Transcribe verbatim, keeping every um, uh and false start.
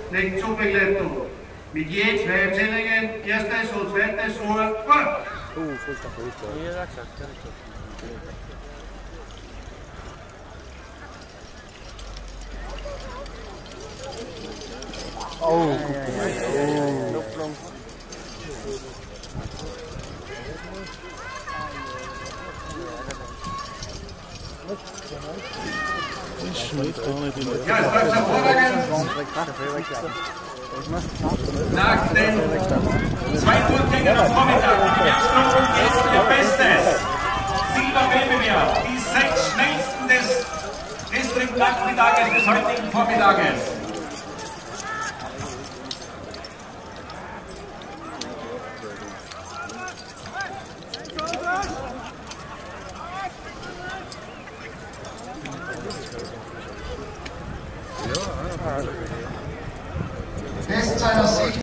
legt Zugbegleitung. Mit je zwei Erzählungen, erstes und zweites Uhr, vor! Oh, Fußball, Fußball. Ja, gesagt, ja, oh, Lupplung. Ja, es läuft hervorragend. Nach den zwei Durchgängen am Vormittag, jetzt kommt jetzt ihr Bestes. Silberwettbewerb, die sechs schnellsten des Distriktnachmittages des heutigen Vormittages. Bestzeit aus